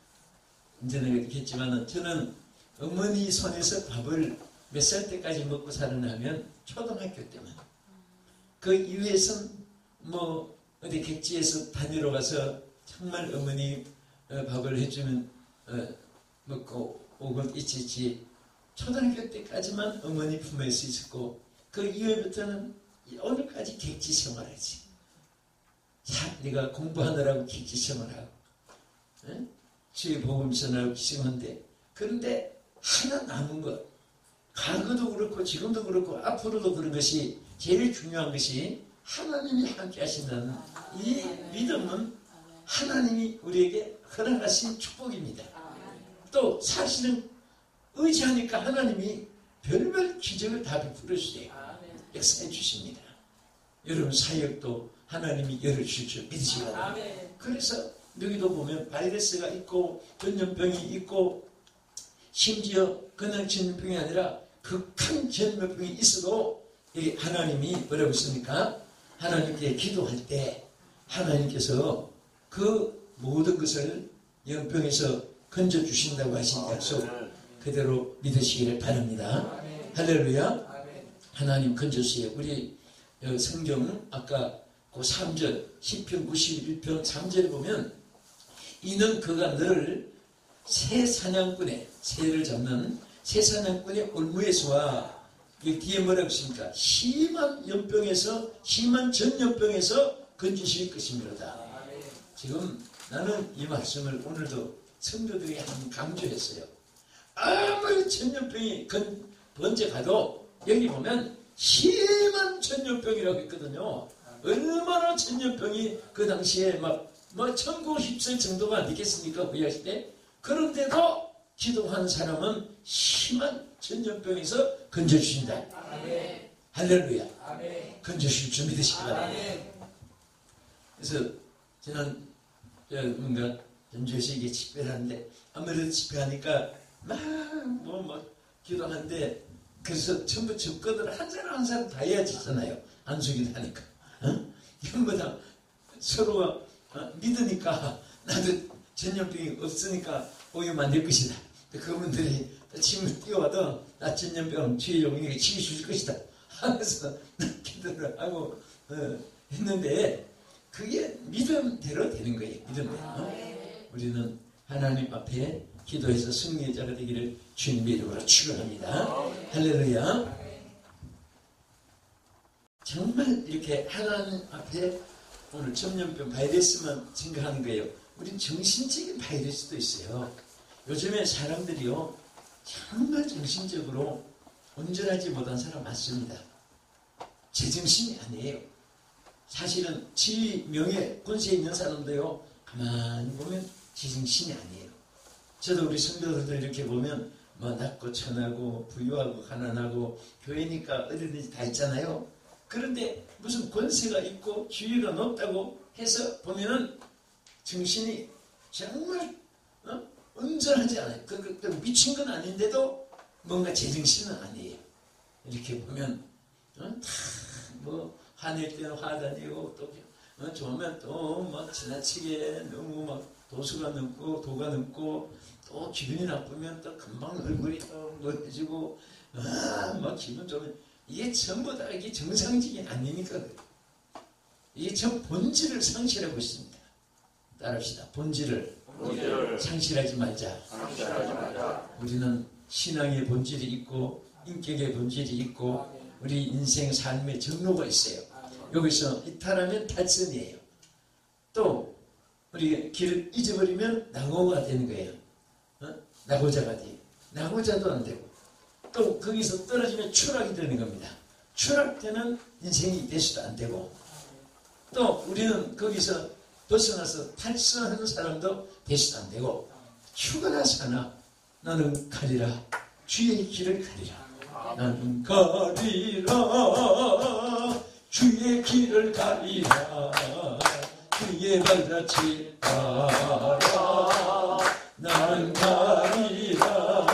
이제는 이렇게 했지만 저는 어머니 손에서 밥을 몇 살 때까지 먹고 살아나면 초등학교 때만. 그 이후에선 뭐 어디 객지에서 다니러 가서 정말 어머니 어, 밥을 해주면 어, 먹고 오곤 있지. 초등학교 때까지만 어머니 품에서 있었고 그 이후부터는 오늘까지 객지 생활하지. 자, 네가 공부하느라고 객지 생활하고 응? 주의 복음 전하고 기생한데 그런데 하나 남은 것 과거도 그렇고 지금도 그렇고 앞으로도 그런 것이 제일 중요한 것이 하나님이 함께 하신다는 이 믿음은 하나님이 우리에게 허락하신 축복입니다. 또 사실은 의지하니까 하나님이 별별 기적을 다 베풀어 주세요. 역사해 주십니다. 여러분 사역도 하나님이 열어주실 줄 믿으시기 바랍니다. 그래서 여기도 보면 바이러스가 있고 전염병이 있고 심지어 그냥 전염병이 아니라 극한 전염병이 있어도 이 하나님이 뭐라고 했습니까? 하나님께 기도할 때 하나님께서 그 모든 것을 영병에서 건져주신다고 하신 약속 그대로 믿으시기를 바랍니다. 할렐루야. 하나님 건져주세요. 우리 성경 아까 그 삼 절 시편 구십일 편 삼 절에 보면 이는 그가 너를 새 사냥꾼의 새를 잡는 새 사냥꾼의 올무에서와 여기 뒤에 뭐라고 했습니까? 심한 연병에서 심한 전염병에서 건지실 것입니다. 지금 나는 이 말씀을 오늘도 성도들에게 한번 강조했어요. 아무리 전염병이 건, 번져가도 여기 보면 심한 전염병이라고 했거든요. 얼마나 전염병이 그 당시에 막 뭐 천국 휩쓸 정도가 안 되겠습니까? 구약시 때. 그런데도 기도하는 사람은 심한 전염병에서 건져주신다. 아멘. 할렐루야. 아멘. 건져주실 줄 믿으시기 바랍니다. 그래서 저는 뭔가 전주에서 이게 집회를 하는데 아무래도 집회하니까 막 뭐 막 기도하는데 그래서 전부 접근을 한 사람 한 사람 다 해야지잖아요. 안수기도 하니까. 어? 전부 다 서로가 어? 믿으니까 나도 전염병이 없으니까 오염 안 될 것이다. 그분들이 침을 띄워도 나 전염병 주의 용에게 치유 줄 것이다 하면서 기도를 하고 어, 했는데 그게 믿음대로 되는 거예요. 믿음대로. 우리는 하나님 앞에 기도해서 승리의 자가 되기를 주님의 이름으로 축원합니다. 할렐루야. 정말 이렇게 하나님 앞에 오늘 전염병 바이러스만 생각하는 거예요. 우린 정신적인 바이러스도 있어요. 요즘에 사람들이요 정말 정신적으로 온전하지 못한 사람 많습니다. 제정신이 아니에요. 사실은 지위, 명예, 권세 있는 사람도요 가만히 보면 제정신이 아니에요. 저도 우리 성도들도 이렇게 보면 뭐 낮고 천하고 부유하고 가난하고 교회니까 어디든지 다 있잖아요. 그런데 무슨 권세가 있고 지위가 높다고 해서 보면은 정신이 정말 어? 온전하지 않아요. 그, 그, 그 미친 건 아닌데도 뭔가 제정신은 아니에요. 이렇게 보면 어? 뭐 화낼 때는 화다니고 또 어? 좋으면 또 막 지나치게 너무 막 도수가 넘고 도가 넘고 또 기분이 나쁘면 또 금방 얼굴이 또 멀어지고 아, 막 기분 좋으면 이게 전부 다 이게 정상적이 아니니까 이게 전 본질을 상실하고 있습니다. 따라합시다. 본질을, 본질을 상실하지 말자. 상실하지 말자. 우리는 신앙의 본질이 있고 인격의 본질이 있고 우리 인생 삶의 정로가 있어요. 여기서 이탈하면 탈선이에요. 또 우리 길을 잊어버리면 낙오가 되는 거예요. 어? 낙오자가 돼요. 낙오자도 안 되고 또 거기서 떨어지면 추락이 되는 겁니다. 추락되는 인생이 돼서도 안 되고 또 우리는 거기서 벗어나서 탈선하는 사람도 돼서도 안 되고 죽어나 사나 나는 가리라 주의 길을 가리라 나는 가리라 주의 길을 가리라 주의 발자취 따라 나는 가리라.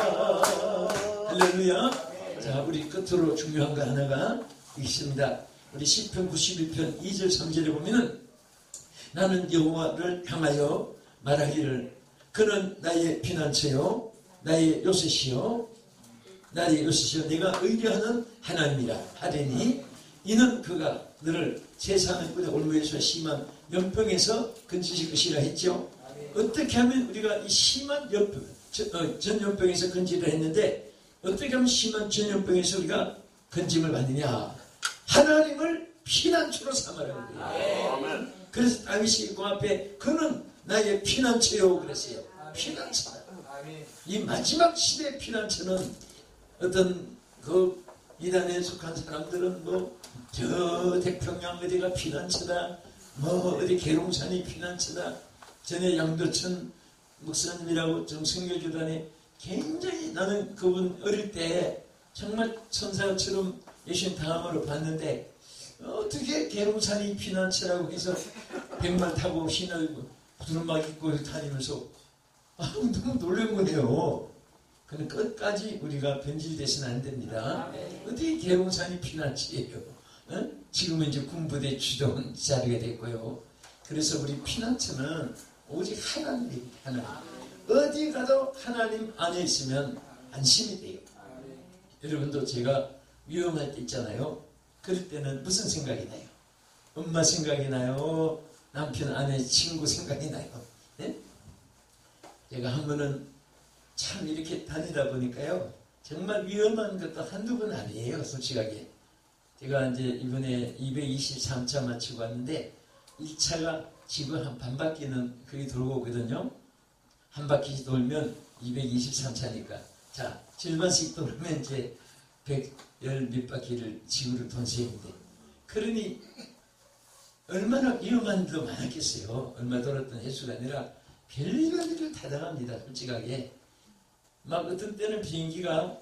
할렐루야. 자, 우리 끝으로 중요한 거 하나가 있습니다. 우리 시편 구십일 편 이 절 삼 절에 보면은 나는 여호와를 향하여 말하기를 그는 나의 피난처요 나의 요새시요 나의 요새시요 내가 의뢰하는 하나님이라 하리니 이는 그가 너를 세상의 꿀에 올무에서 심한 연병에서 건지실 것이라 했죠. 어떻게 하면 우리가 이 심한 연병, 전염병에서 건지를 했는데 어떻게 하면 심한 전염병에서 우리가 건짐을 받느냐? 하나님을 피난처로 삼으라는 거예요. 그래서 다윗이 그 앞에 그는 나의 피난처요 그랬어요. 피난처다. 이 마지막 시대의 피난처는 어떤 그 이단에 속한 사람들은 뭐 저 태평양 어디가 피난처다, 뭐 어디 계룡산이 피난처다. 전에 양도천 목사님이라고 좀 선교교단에 굉장히 나는 그분 어릴 때 정말 천사처럼 예수님 다음으로 봤는데 어떻게 계룡산이 피난처라고 해서 백만 타고 신을 두루마기 입고 다니면서 아, 너무 놀란 거예요. 근데 끝까지 우리가 변질돼서는 안 됩니다. 어떻게 계룡산이 피난처예요? 어? 지금은 이제 군부대 주둔 자리가 됐고요. 그래서 우리 피난처는 오직 하나님입니다. 하나님. 어디 가도 하나님 안에 있으면 안심이 돼요. 여러분도 제가 위험할 때 있잖아요. 그럴 때는 무슨 생각이 나요? 엄마 생각이 나요? 남편, 아내, 친구 생각이 나요? 네? 제가 한 번은 참 이렇게 다니다 보니까요. 정말 위험한 것도 한두 번 아니에요. 솔직하게. 제가 이제 이번에 이백이십삼 차 마치고 왔는데 일 차가 지구 한 반 바퀴는 거의 돌고 오거든요. 한 바퀴 돌면 이백이십삼 차니까 자 절반씩 돌면 이제 백십 몇 바퀴를 지구를 돈 셈인데 그러니 얼마나 위험한 일도 많았겠어요. 얼마 돌았던 횟수가 아니라 별별 일을 다 당합니다. 솔직하게 막 어떤 때는 비행기가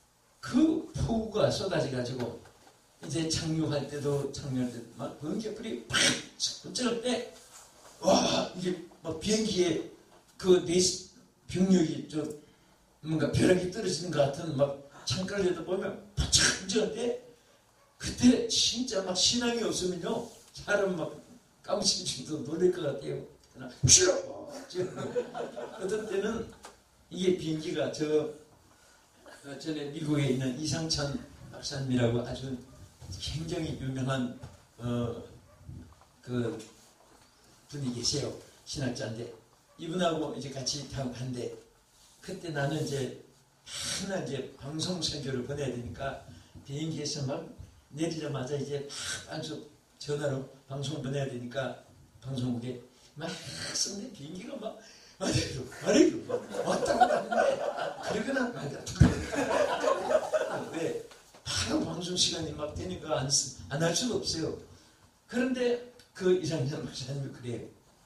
그 폭우가 쏟아져가지고 이제 착륙할 때도 착륙할 때도 막 번개불이 팍 붙을 때 와 이게 막 비행기에 그 네스 병력이 좀 뭔가 벼락이 떨어지는 것 같은 막 창가에도 보면 천지한데 그때 진짜 막 신앙이 없으면요 사람 막 깜찍이도 놀랄 것 같아요. 그러나 쉬어. 어떤 때는 이게 비행기가 저 전에 미국에 있는 이상찬 박사님이라고 아주 굉장히 유명한 어, 그 분이 계세요. 신학자인데 이분하고 이제 같이 타고 간대. 그때 나는 이제 하나 이제 방송 선교를 보내야 되니까 비행기에서 막 내리자마자 이제 막 아주 전화로 방송 보내야 되니까 방송국에 막 쓰는데 비행기가 막 아래로 아래로 막 왔다 갔다 하는데 그러거나 말이야. 왜 바로 방송 시간이 막 되니까 안 할 수가 없어요. 그런데 그 이상현 박사님이 그래요.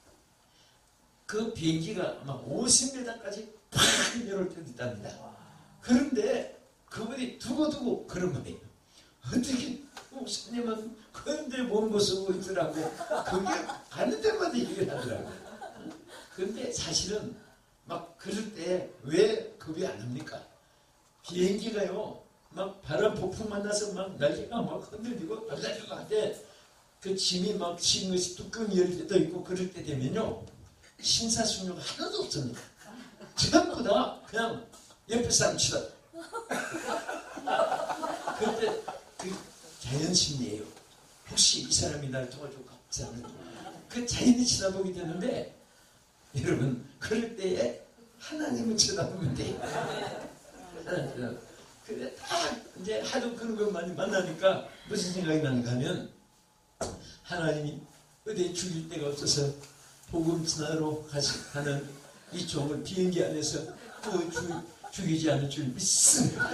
그 비행기가 막 오십 미터까지 팍 내려올 때도 있답니다. 그런데 그분이 두고두고 그런 거예요. 어떻게 목사님은 그런데 몸 벗고 있더라고. 그게 가는 데마다 얘기를 하더라고. 그런데 사실은 막 그럴 때 왜 겁이 안 납니까? 비행기가요 막 바람 폭풍 만나서 막 날개가 막 흔들리고 날달리고 할때 그 짐이 막 친 것이 뚜껑이 열릴 때도 있고 그럴 때 되면요 심사숙고가 하나도 없습니다. 전부 다 그냥 옆에 사람 치다. 그때 그 자연심리예요. 혹시 이 사람이 날 도와줄까? 그 사람은 그 자연이 쳐다보게 되는데 여러분 그럴 때에 하나님을 쳐다보면 돼요. 하나님. 근데 딱 이제 하도 그런 것만 만나니까 무슨 생각이 나는가 하면 하나님이 어디에 죽일 데가 없어서 복음 전하러 가는 이 종을 비행기 안에서 또 죽이지 않을 줄 믿습니다.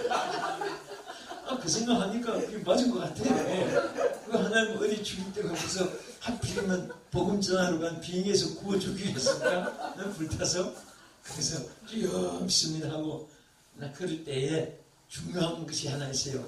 아, 그 생각하니까 그게 맞은 것 같아. 그 하나님 어디 죽일 데가 없어서 하필이면 복음 전하러 간 비행기에서 구워 죽이기 위해서니까 난 불타서 그래서 주여 믿습니다 하고 나 그럴 때에 중요한 것이 하나 있어요.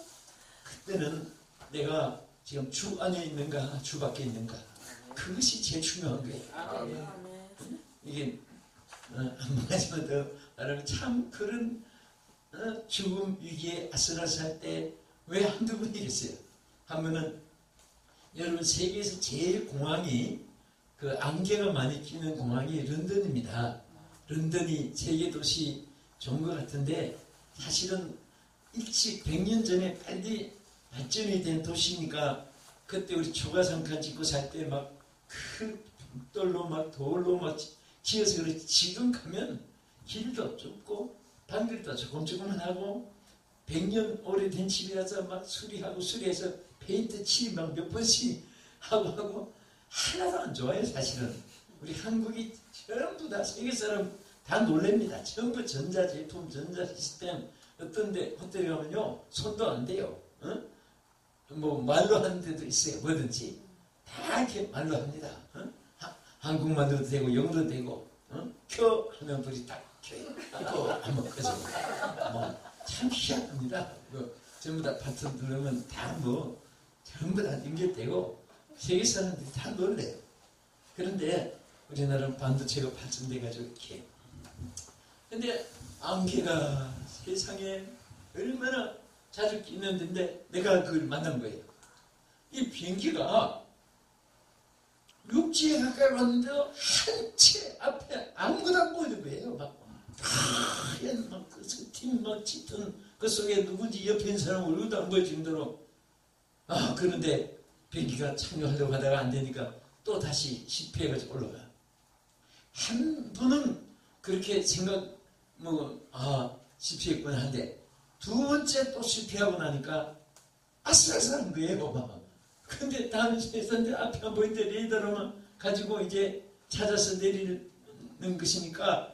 그때는 내가 지금 주 안에 있는가 주 밖에 있는가 그것이 제일 중요한 거예요. 이게 어, 한 가지만 더 말하면 참 그런 어, 죽음 위기에 아슬아슬할 때 왜 한두 분이겠어요. 한 분은 여러분 세계에서 제일 공항이 그 안개가 많이 끼는 공항이 런던입니다. 런던이 세계 도시 좋은 것 같은데 사실은 일찍 백 년 전에 빨리 발전이 된 도시니까 그때 우리 초가상칸 짓고 살 때 막 큰 돌로 막 돌로 막 지어서 그렇지 지금 가면 길도 좁고 방들도 조금 조금만 하고 백 년 오래된 집이라서 막 수리하고 수리해서 페인트 칠이 막 몇 번씩 하고 하고 하나도 안 좋아요. 사실은 우리 한국이 전부 다 세계 사람 다 놀랍니다. 전부 전자제품 전자시스템 어떤데 호텔에 가면요 손도 안 대요. 어? 뭐 말로 하는 데도 있어요. 뭐든지 다 이렇게 말로 합니다. 어? 하, 한국말도 되고 영어도 되고 어? 켜 하면 불이 딱 켜요. 또 한번 꺼집니다. 뭐 참 희한합니다. 뭐 전부 다 버튼 누르면 다 뭐 전부 다 연결되고 세계 사람들이 다 놀래요. 그런데 우리나라는 반도체가 발전돼가지고 이렇게 근데 안개가 세상에 얼마나 자주 끼는 데인데 내가 그걸 만난 거예요. 이 비행기가 육지에 가까이 왔는데 한 채 앞에 아무것도 안 보이는 거예요. 막 하얀 막 그 팀 막 짙은 그 속에 누군지 옆에 있는 사람 얼굴도 안 보일 정도로 아 그런데 비행기가 착륙하려고 하다가 안 되니까 또 다시 실패해가지고 올라가. 한 분은 그렇게 생각 뭐 아 실패했구나 한데 두 번째 또 실패하고 나니까 아슬아슬한 거예요. 막. 근데 다음 회사인데 앞에 안 보이는데 레이더로만 가지고 이제 찾아서 내리는 것이니까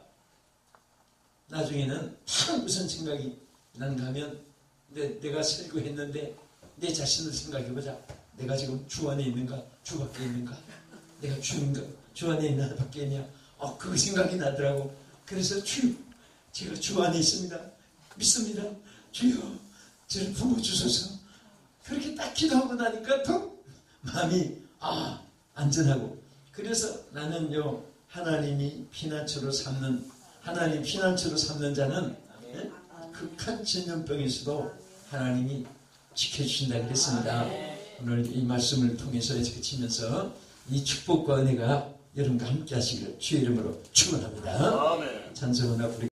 나중에는 참 무슨 생각이 난가 하면 내, 내가 설교했는데 내 자신을 생각해보자. 내가 지금 주 안에 있는가 주 밖에 있는가 내가 주인가 주 안에 있나 밖에 있냐 어, 그 생각이 나더라고. 그래서 주 제가 주 안에 있습니다. 믿습니다. 주여 저를 부어주소서. 그렇게 딱 기도하고 나니까 더 마음이 아 안전하고 그래서 나는요 하나님이 피난처로 삼는 하나님 피난처로 삼는 자는 예? 극한 전염병에서도 하나님이 지켜주신다 그랬습니다. 오늘 이 말씀을 통해서 이제 그치면서 이 축복과 은혜가 여러분과 함께 하시기를 주의 이름으로 축원합니다. 찬송은 앞으로